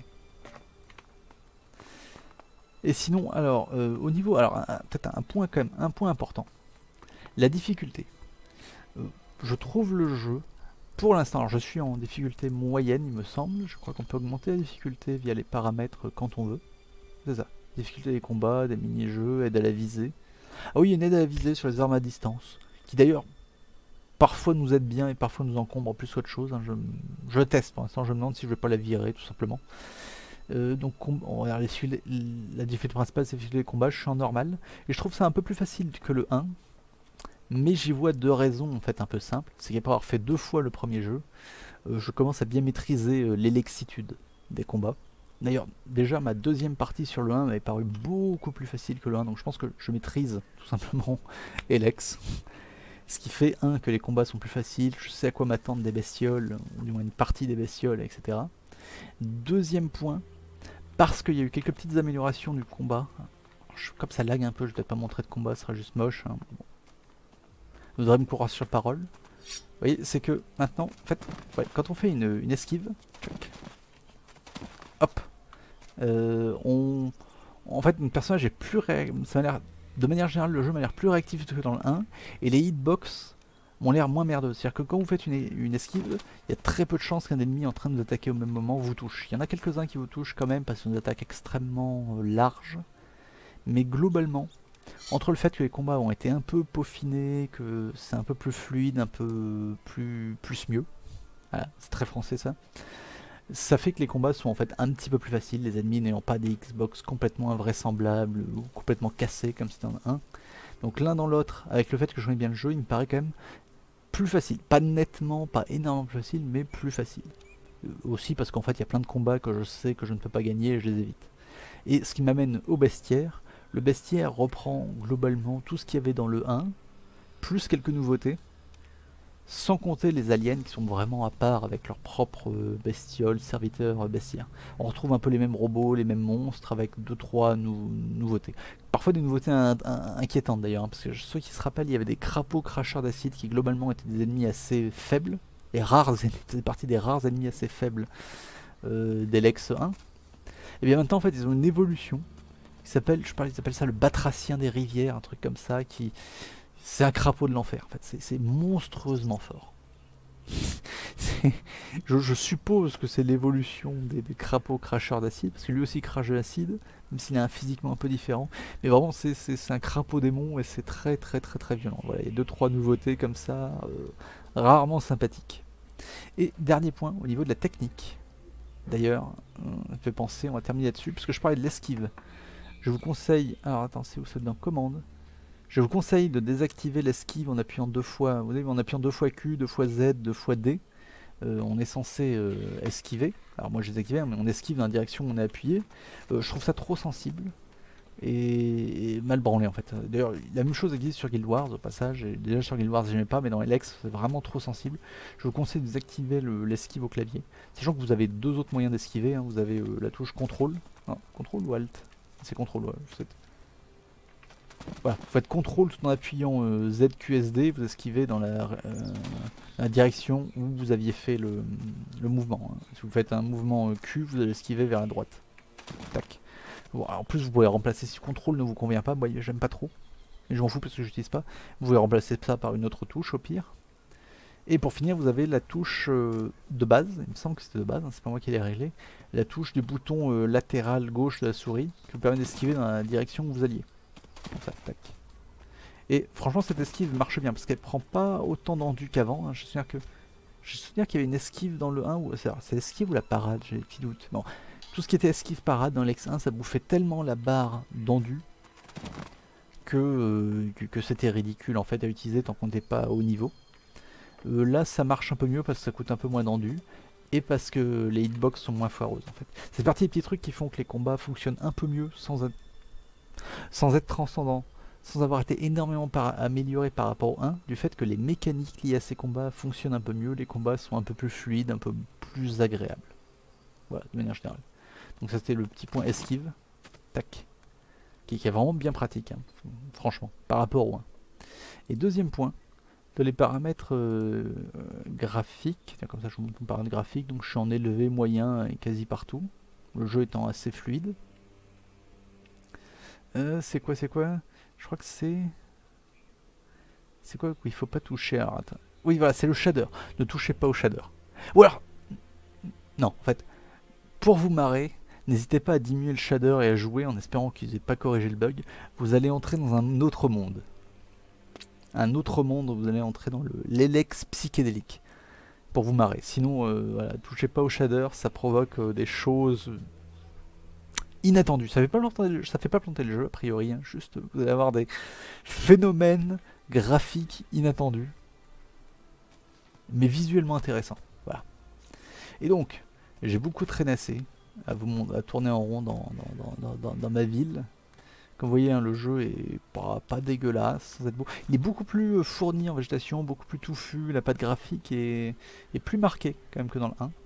Et sinon, alors, au niveau... Alors, peut-être un point quand même, un point important. La difficulté. Je trouve le jeu... Pour l'instant, je suis en difficulté moyenne, il me semble. Je crois qu'on peut augmenter la difficulté via les paramètres quand on veut. C'est ça. Difficulté des combats, des mini-jeux, aide à la visée. Ah oui, il y a une aide à la visée sur les armes à distance. Qui d'ailleurs, parfois nous aide bien et parfois nous encombre plus qu'autre chose. Hein. Je teste pour l'instant, je me demande si je vais pas la virer tout simplement. Donc on regarde la difficulté principale, c'est la difficulté des combats. Je suis en normal. Et je trouve ça un peu plus facile que le 1. Mais j'y vois deux raisons en fait un peu simples. C'est qu'après avoir fait 2 fois le premier jeu, je commence à bien maîtriser l'élexitude des combats. D'ailleurs, déjà ma deuxième partie sur le 1 m'avait paru beaucoup plus facile que le 1, donc je pense que je maîtrise tout simplement Elex. Ce qui fait, que les combats sont plus faciles, je sais à quoi m'attendre des bestioles, ou du moins une partie des bestioles, etc. Deuxième point, parce qu'il y a eu quelques petites améliorations du combat. Comme ça lag un peu, je vais peut-être pas montrer de combat, ce sera juste moche. Hein. Bon. Vous aurez me courage sur parole. Vous voyez, c'est que maintenant, en fait, ouais, quand on fait une esquive, hop, en fait, mon personnage est plus de manière générale, le jeu m'a l'air plus réactif que dans le 1, et les hitbox m'ont l'air moins merdeux. C'est-à-dire que quand vous faites une esquive, il y a très peu de chances qu'un ennemi en train de vous attaquer au même moment vous touche. Il y en a quelques-uns qui vous touchent quand même parce que c'est une attaque extrêmement large, mais globalement, entre le fait que les combats ont été un peu peaufinés, que c'est un peu plus fluide, un peu plus mieux, voilà, c'est très français ça, ça fait que les combats sont en fait un petit peu plus faciles, les ennemis n'ayant pas des Xbox complètement invraisemblables ou complètement cassés comme c'était dans un. Donc l'un dans l'autre, avec le fait que je connais bien le jeu, il me paraît quand même plus facile. Pas nettement, pas énormément plus facile, mais plus facile. Aussi parce qu'en fait il y a plein de combats que je sais que je ne peux pas gagner et je les évite. Et ce qui m'amène au bestiaire. Le bestiaire reprend globalement tout ce qu'il y avait dans le 1, plus quelques nouveautés, sans compter les aliens qui sont vraiment à part avec leurs propres bestioles, serviteurs bestiaires. On retrouve un peu les mêmes robots, les mêmes monstres avec 2-3 nouveautés. Parfois des nouveautés inquiétantes d'ailleurs, hein, parce que ceux qui se rappellent, il y avait des crapauds cracheurs d'acide qui globalement étaient des ennemis assez faibles, et rares, c'était partie des rares ennemis assez faibles d'Elex 1. Et bien maintenant en fait ils ont une évolution. Ils appellent ça le batracien des rivières, un truc comme ça, c'est un crapaud de l'enfer, en fait, c'est monstrueusement fort. Je suppose que c'est l'évolution des crapauds cracheurs d'acide, parce que lui aussi crache de l'acide, même s'il a un physiquement un peu différent, mais vraiment c'est un crapaud démon et c'est très violent. Voilà, il y a 2-3 nouveautés comme ça, rarement sympathiques. Et dernier point, au niveau de la technique. d'ailleurs, ça me fait penser, on va terminer là-dessus, parce que je parlais de l'esquive. Je vous conseille, alors attends, c'est où c'est dans commande. Je vous conseille de désactiver l'esquive en appuyant 2 fois, vous savez, en appuyant 2 fois Q, 2 fois Z, 2 fois D. On est censé esquiver. Alors moi je les active, mais on esquive dans la direction où on est appuyé. Je trouve ça trop sensible et mal branlé en fait. D'ailleurs la même chose existe sur Guild Wars au passage. Et déjà sur Guild Wars j'aimais pas, mais dans LX c'est vraiment trop sensible. Je vous conseille de désactiver l'esquive au clavier. Sachant que vous avez 2 autres moyens d'esquiver. Hein. Vous avez la touche CTRL. Non, CTRL ou ALT. C'est CTRL, ouais, je sais. Voilà, vous faites CTRL tout en appuyant ZQSD, vous esquivez dans la direction où vous aviez fait le mouvement. Hein. Si vous faites un mouvement Q, vous allez esquiver vers la droite. Tac. Bon, en plus, vous pouvez remplacer si CTRL ne vous convient pas, moi j'aime pas trop. Et je m'en fous parce que je n'utilise pas. Vous pouvez remplacer ça par une autre touche au pire. Et pour finir, vous avez la touche de base, il me semble que c'était de base, hein, c'est pas moi qui l'ai réglé. La touche du bouton latéral gauche de la souris qui vous permet d'esquiver dans la direction où vous alliez. Comme ça, tac. Et franchement cette esquive marche bien parce qu'elle prend pas autant d'endu qu'avant. Hein. Je me souviens qu'il y avait une esquive dans le 1 ou c'est l'esquive ou la parade, j'ai des petits doutes. Bon, tout ce qui était esquive parade dans l'X1 ça bouffait tellement la barre d'endu que c'était ridicule en fait à utiliser tant qu'on n'était pas au niveau. Là ça marche un peu mieux parce que ça coûte un peu moins d'endu et parce que les hitbox sont moins foireuses en fait. C'est partie des petits trucs qui font que les combats fonctionnent un peu mieux sans être transcendant, sans avoir été énormément amélioré par rapport au 1, du fait que les mécaniques liées à ces combats fonctionnent un peu mieux, les combats sont un peu plus fluides, un peu plus agréables. Voilà, de manière générale. Donc ça c'était le petit point esquive, tac, qui est vraiment bien pratique, hein, franchement, par rapport au 1. Et deuxième point, de les paramètres graphiques, tiens, comme ça je vous montre mon paramètre graphique, donc je suis en élevé, moyen et quasi partout, le jeu étant assez fluide. C'est quoi je crois que c'est... C'est quoi qu'il faut pas toucher? Alors, attends. Oui, voilà, c'est le shader. Ne touchez pas au shader. Ou alors... Non, en fait, pour vous marrer, n'hésitez pas à diminuer le shader et à jouer en espérant qu'ils aient pas corrigé le bug. Vous allez entrer dans un autre monde. Un autre monde où vous allez entrer dans l'Elex psychédélique. Pour vous marrer. Sinon, voilà, touchez pas au shader, ça provoque des choses... inattendu. Ça fait pas planter le jeu a priori, hein. Juste vous allez avoir des phénomènes graphiques inattendus, mais visuellement intéressants. Voilà. Et donc, j'ai beaucoup traînassé à tourner en rond dans ma ville. Comme vous voyez, hein, le jeu est pas dégueulasse, sans être beau. Il est beaucoup plus fourni en végétation, beaucoup plus touffu, la patte graphique est plus marquée quand même que dans le 1.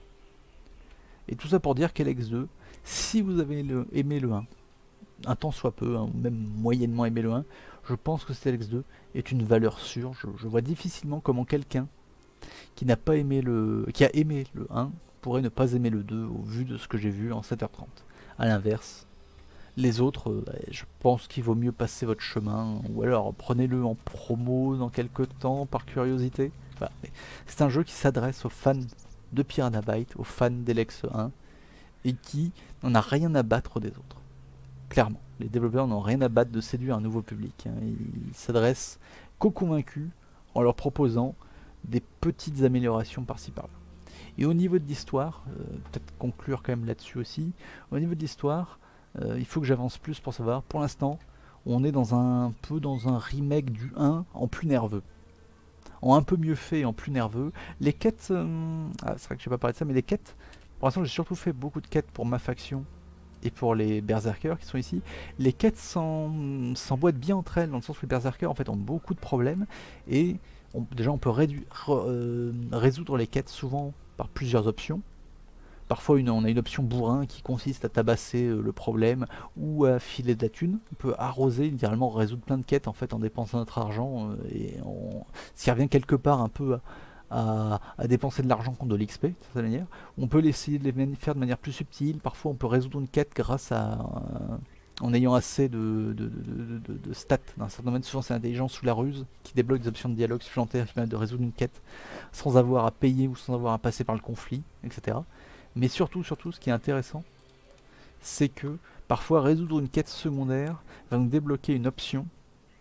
Et tout ça pour dire qu'LX2, si vous avez aimé le 1, un tant soit peu, hein, ou même moyennement aimé le 1, je pense que cet LX2 est une valeur sûre. Je vois difficilement comment quelqu'un qui n'a pas aimé qui a aimé le 1 pourrait ne pas aimer le 2 au vu de ce que j'ai vu en 7h30. A l'inverse, les autres, je pense qu'il vaut mieux passer votre chemin, ou alors prenez-le en promo dans quelques temps par curiosité. Voilà. C'est un jeu qui s'adresse aux fans de Piranha Bytes, aux fans d'Elex 1, et qui n'en a rien à battre des autres. Clairement, les développeurs n'ont rien à battre de séduire un nouveau public. Hein. Ils s'adressent qu'aux convaincus en leur proposant des petites améliorations par-ci par-là. Et au niveau de l'histoire, peut-être conclure quand même là-dessus aussi, au niveau de l'histoire, il faut que j'avance plus pour savoir. Pour l'instant, on est dans un remake du 1 en plus nerveux. En un peu mieux fait et en plus nerveux. Les quêtes, c'est vrai que je n'ai pas parlé de ça, mais les quêtes, pour l'instant j'ai surtout fait beaucoup de quêtes pour ma faction et pour les berserkers qui sont ici. Les quêtes s'emboîtent bien entre elles, dans le sens où les berserkers en fait ont beaucoup de problèmes, et déjà on peut résoudre les quêtes souvent par plusieurs options. Parfois on a une option bourrin qui consiste à tabasser le problème ou à filer de la thune. On peut arroser, littéralement résoudre plein de quêtes en fait en dépensant notre argent et s'y revient quelque part un peu à dépenser de l'argent contre de l'XP de cette manière. On peut essayer de les faire de manière plus subtile. Parfois on peut résoudre une quête grâce à en ayant assez de stats dans un certain domaine. Souvent c'est l'intelligence sous la ruse qui débloque des options de dialogue supplémentaires qui permettent de résoudre une quête sans avoir à payer ou sans avoir à passer par le conflit, etc. Mais surtout, ce qui est intéressant, c'est que parfois résoudre une quête secondaire va nous débloquer une option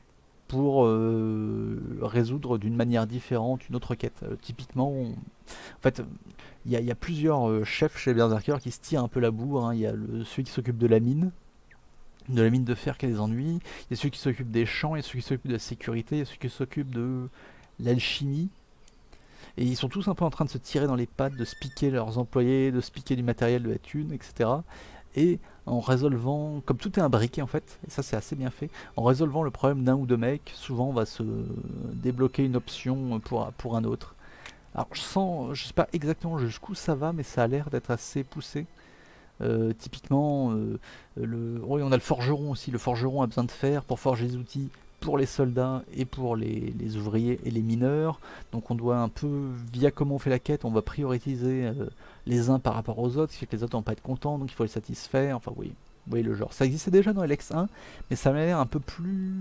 pour résoudre d'une manière différente une autre quête. Typiquement, en fait, il y a plusieurs chefs chez les Berserkers qui se tirent un peu la bourre, hein. Il y a celui qui s'occupe de la mine de fer qui a des ennuis, il y a celui qui s'occupe des champs, il y a celui qui s'occupe de la sécurité, il y a celui qui s'occupe de l'alchimie. Et ils sont tous un peu en train de se tirer dans les pattes, de se piquer leurs employés, de se piquer du matériel, de la thune, etc. Et en résolvant, comme tout est imbriqué en fait, et ça c'est assez bien fait, en résolvant le problème d'un ou deux mecs, souvent on va se débloquer une option pour un autre. Alors je sais pas exactement jusqu'où ça va, mais ça a l'air d'être assez poussé. Typiquement, oui, on a le forgeron aussi. Le forgeron a besoin de fer pour forger les outils pour les soldats et pour les ouvriers et les mineurs. Donc on doit un peu, via comment on fait la quête, on va prioriser les uns par rapport aux autres, ce qui fait que les autres vont pas être contents, donc il faut les satisfaire. Enfin oui, vous voyez le genre. Ça existait déjà dans LX 1, mais ça m'a l'air un peu plus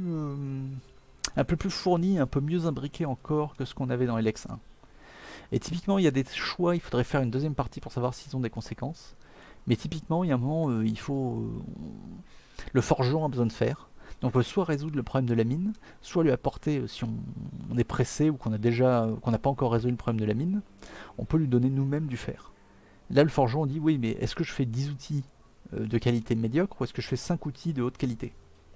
fourni, un peu mieux imbriqué encore que ce qu'on avait dans LX 1. Et typiquement, il y a des choix, il faudrait faire une deuxième partie pour savoir s'ils ont des conséquences. Mais typiquement, il y a un moment, il faut... le forgeron a besoin de fer. Donc on peut soit résoudre le problème de la mine, soit lui apporter, si on est pressé ou qu'on n'a pas encore résolu le problème de la mine, on peut lui donner nous-mêmes du fer. Là, le forgeron dit, oui, mais est-ce que je fais 10 outils de qualité médiocre ou est-ce que je fais 5 outils de haute qualité?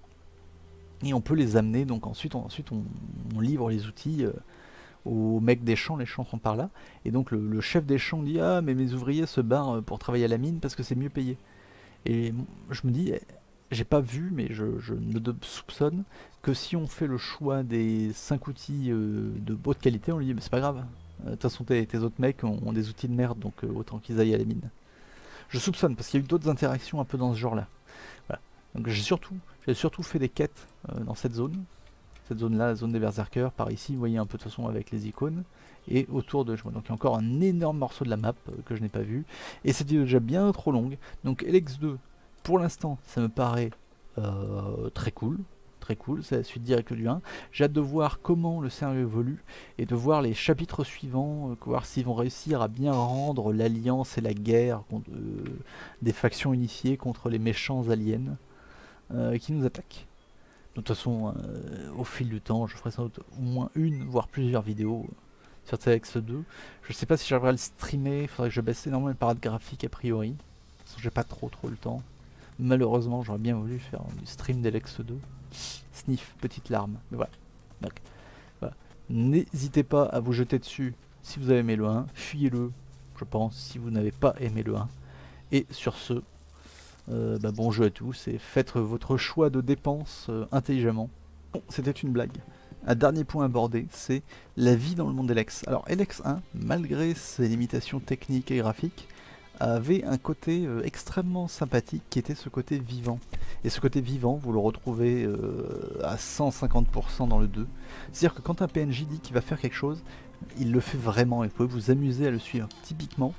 Et on peut les amener, donc ensuite on livre les outils aux mecs des champs, les champs sont par là, et donc le chef des champs dit, ah mais mes ouvriers se barrent pour travailler à la mine parce que c'est mieux payé. Et je me dis, j'ai pas vu, mais je me soupçonne que si on fait le choix des 5 outils de haute qualité, on lui dit, mais c'est pas grave, de toute façon tes autres mecs ont des outils de merde, donc autant qu'ils aillent à la mine. Je soupçonne, parce qu'il y a eu d'autres interactions un peu dans ce genre-là. Voilà. Donc j'ai surtout fait des quêtes dans cette zone. Cette zone-là, la zone des Berserkers, par ici, vous voyez un peu de toute façon avec les icônes. Et autour de... Donc il y a encore un énorme morceau de la map que je n'ai pas vu. Et cette vidéo est déjà bien trop longue. Donc LX2, pour l'instant, ça me paraît très cool. Très cool, c'est la suite directe du 1. J'ai hâte de voir comment le scénario évolue et de voir les chapitres suivants, voir s'ils vont réussir à bien rendre l'alliance et la guerre des factions unifiées contre les méchants aliens qui nous attaquent. De toute façon, au fil du temps, je ferai sans doute au moins une, voire plusieurs vidéos sur TLX2. Je sais pas si j'arriverai à le streamer, il faudrait que je baisse énormément les parades graphiques a priori. Parce que j'ai pas trop le temps. Malheureusement, j'aurais bien voulu faire du stream d'LX2. Sniff, petite larme. Mais voilà. Donc, voilà. N'hésitez pas à vous jeter dessus si vous avez aimé le 1. Fuyez-le, je pense, si vous n'avez pas aimé le 1. Et sur ce, bon jeu à tous et faites votre choix de dépenses intelligemment. Bon, c'était une blague. Un dernier point abordé, c'est la vie dans le monde d'LX. Alors LX 1, malgré ses limitations techniques et graphiques, avait un côté extrêmement sympathique qui était ce côté vivant. Et ce côté vivant, vous le retrouvez à 150% dans le 2. C'est-à-dire que quand un PNJ dit qu'il va faire quelque chose, il le fait vraiment et vous pouvez vous amuser à le suivre. Typiquement,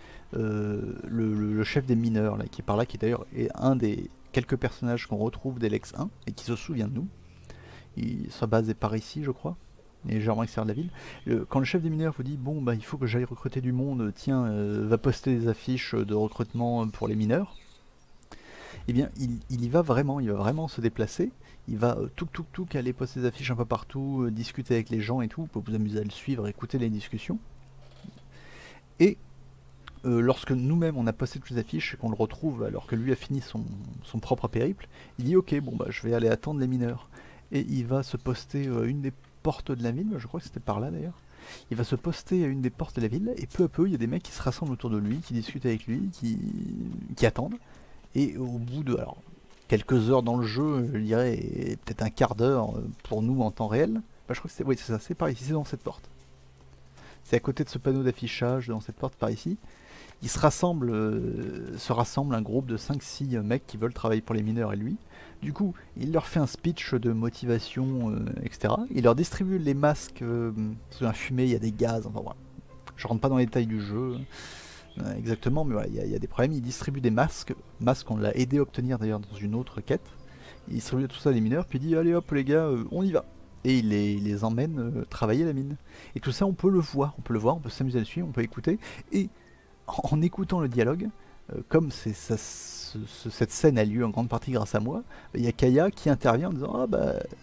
le chef des mineurs là, qui est par là, qui d'ailleurs est un des quelques personnages qu'on retrouve d'LX 1 et qui se souvient de nous. Sa base est par ici, je crois, légèrement extérieur de la ville. Quand le chef des mineurs vous dit bon bah il faut que j'aille recruter du monde, tiens, va poster des affiches de recrutement pour les mineurs, eh bien il y va vraiment, il va vraiment se déplacer, il va tout aller poster des affiches un peu partout, discuter avec les gens et tout, vous pouvez vous amuser à le suivre, écouter les discussions. Et lorsque nous-mêmes on a posté toutes les affiches et qu'on le retrouve alors que lui a fini son propre périple, il dit ok bon bah je vais aller attendre les mineurs. Et il va se poster une des portes de la ville, je crois que c'était par là d'ailleurs. Il va se poster à une des portes de la ville, et peu à peu il y a des mecs qui se rassemblent autour de lui, qui discutent avec lui, qui attendent. Et au bout de quelques heures dans le jeu, je dirais peut-être un quart d'heure pour nous en temps réel, je crois que c'est oui, c'est ça, c'est par ici, c'est dans cette porte. C'est à côté de ce panneau d'affichage, dans cette porte par ici. Il se rassemble un groupe de 5-6 mecs qui veulent travailler pour les mineurs et lui. Du coup, il leur fait un speech de motivation, etc. Il leur distribue les masques, sous la fumée, il y a des gaz, enfin voilà. Je rentre pas dans les détails du jeu exactement, mais voilà, il y a des problèmes. Il distribue des masques qu'on l'a aidé à obtenir d'ailleurs dans une autre quête. Il distribue tout ça à les mineurs, puis il dit allez hop les gars, on y va. Et il les emmène travailler à la mine. Et tout ça on peut le voir, on peut s'amuser à le suivre, on peut écouter. Et en écoutant le dialogue, comme cette scène a lieu en grande partie grâce à moi, il y a Kaya qui intervient en disant ah bah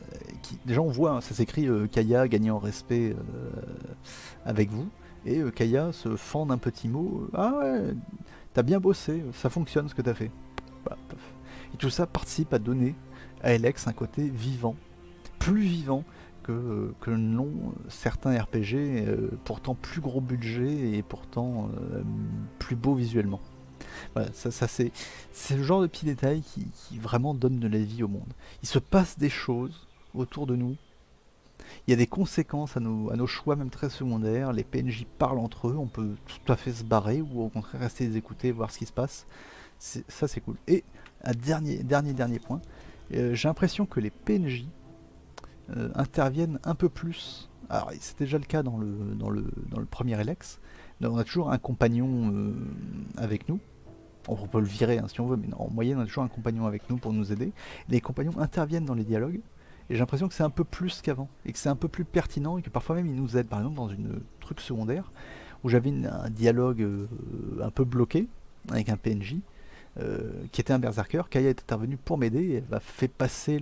déjà on voit, hein, ça s'écrit Kaya gagner en respect avec vous, et Kaya se fend d'un petit mot, ah ouais, t'as bien bossé, ça fonctionne ce que t'as fait. Voilà, paf. Et tout ça participe à donner à LX un côté vivant, plus vivant que n'ont certains RPG, pourtant plus gros budget et pourtant plus beau visuellement. Voilà, ça c'est le genre de petits détails qui vraiment donnent de la vie au monde. Il se passe des choses autour de nous, il y a des conséquences à nos choix même très secondaires, les PNJ parlent entre eux, on peut tout à fait se barrer ou au contraire rester les écouter, voir ce qui se passe. Ça c'est cool. Et un dernier point, j'ai l'impression que les PNJ interviennent un peu plus. Alors c'était déjà le cas dans le premier Elex. On a toujours un compagnon avec nous. On peut le virer hein, si on veut, mais en moyenne on a toujours un compagnon avec nous pour nous aider. Les compagnons interviennent dans les dialogues, et j'ai l'impression que c'est un peu plus qu'avant, et que c'est un peu plus pertinent, et que parfois même ils nous aident. Par exemple dans une truc secondaire, où j'avais un dialogue un peu bloqué, avec un PNJ, qui était un berserker, Kaya est intervenue pour m'aider, et elle m'a fait passer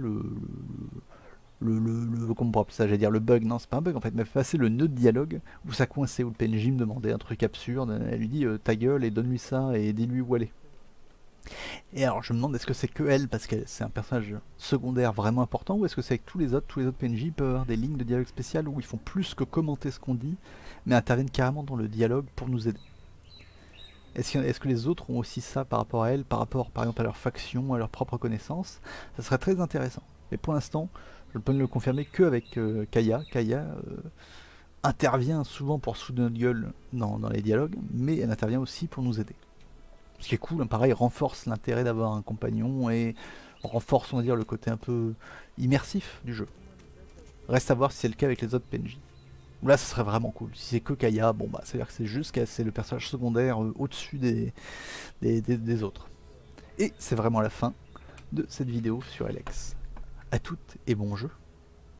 comment on pourrait appeler ça, j'allais dire le bug, non c'est pas un bug en fait, elle m'a fait passer le nœud de dialogue où ça coinçait, où le PNJ me demandait un truc absurde, elle lui dit ta gueule et donne-lui ça et dis-lui où elle est. Et alors je me demande est-ce que c'est que elle parce que c'est un personnage secondaire vraiment important, ou est-ce que c'est avec tous les autres PNJ peuvent avoir des lignes de dialogue spéciales où ils font plus que commenter ce qu'on dit, mais interviennent carrément dans le dialogue pour nous aider. Est-ce que les autres ont aussi ça par rapport à elle, par rapport par exemple à leur faction, à leur propre connaissance? Ça serait très intéressant. Mais pour l'instant, je ne peux le confirmer qu'avec Kaya. Kaya intervient souvent pour souder notre gueule dans les dialogues, mais elle intervient aussi pour nous aider. Ce qui est cool, hein, pareil, renforce l'intérêt d'avoir un compagnon et renforce, on va dire, le côté un peu immersif du jeu. Reste à voir si c'est le cas avec les autres PNJ. Là, ce serait vraiment cool. Si c'est que Kaya, bon bah, c'est-à-dire que c'est juste que c'est le personnage secondaire au-dessus des autres. Et c'est vraiment la fin de cette vidéo sur Elex. A toutes et bon jeu.